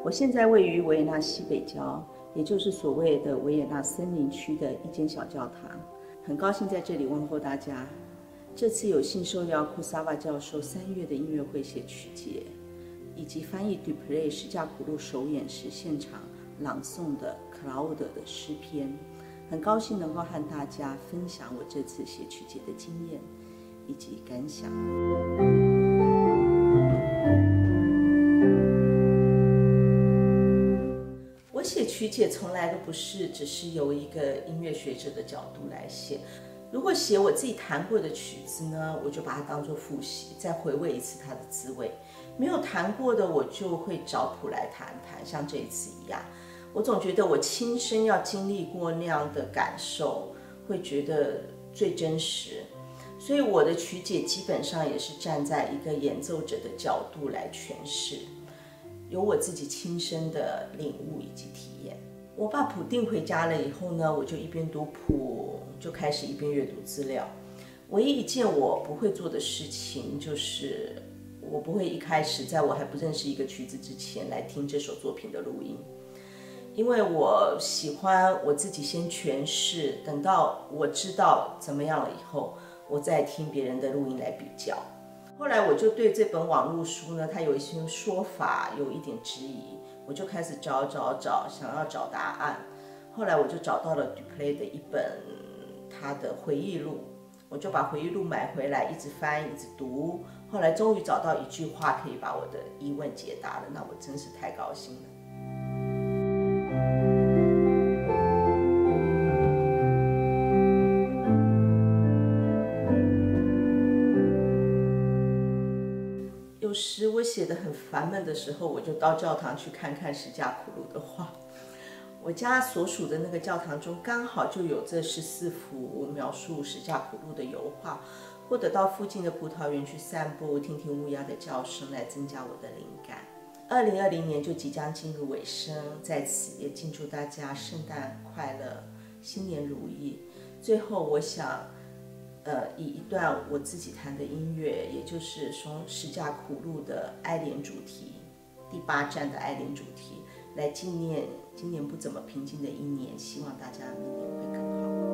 我现在位于维也纳西北郊，也就是所谓的维也纳森林区的一间小教堂。很高兴在这里问候大家。这次有幸受邀库萨瓦教授3月的音乐会写曲解，以及翻译 Duplay 十架苦路首演时现场朗诵的 Claude 的诗篇。很高兴能够和大家分享我这次写曲解的经验以及感想。我写曲解从来都不是只是由一个音乐学者的角度来写。如果写我自己弹过的曲子呢，我就把它当作复习，再回味一次它的滋味。没有弹过的，我就会找谱来弹弹，像这一次一样。我总觉得我亲身要经历过那样的感受，会觉得最真实。所以我的曲解基本上也是站在一个演奏者的角度来诠释，有我自己亲身的领悟以及体验。我把谱订回家了以后呢，我就一边读谱，就开始一边阅读资料。唯一一件我不会做的事情，就是我不会一开始在我还不认识一个曲子之前来听这首作品的录音，因为我喜欢我自己先诠释，等到我知道怎么样了以后，我再听别人的录音来比较。后来我就对这本网络书呢，它有一些说法有一点质疑，我就开始找，想要找答案。后来我就找到了 Duplay 的一本他的回忆录，我就把回忆录买回来，一直翻，一直读。后来终于找到一句话可以把我的疑问解答了，那我真是太高兴了。有时我写得很烦闷的时候，我就到教堂去看看十架苦路的画。我家所属的那个教堂中刚好就有这14幅描述十架苦路的油画，或者到附近的葡萄园去散步，听听乌鸦的叫声来增加我的灵感。2020年就即将进入尾声，在此也敬祝大家圣诞快乐，新年如意。最后我想以一段我自己弹的音乐，也就是从十架苦路的哀怜主题第8站的哀怜主题，来纪念今年不怎么平静的一年，希望大家明年会更好。